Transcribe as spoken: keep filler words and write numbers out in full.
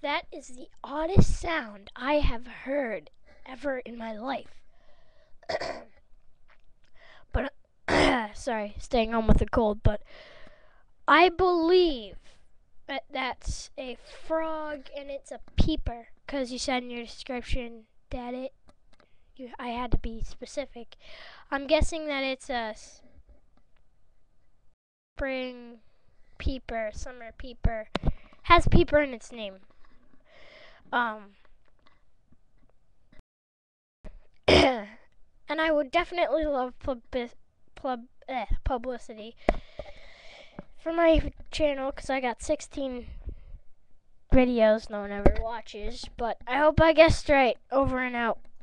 That is the oddest sound I have heard ever in my life. But, sorry, staying on with the cold, but I believe that that's a frog and it's a peeper. Because you said in your description that it, you, I had to be specific. I'm guessing that it's a spring peeper, summer peeper. Has peeper in its name. Um, and I would definitely love publi- pub- eh, publicity for my channel because I got sixteen videos no one ever watches. But I hope I guessed right. Over and out.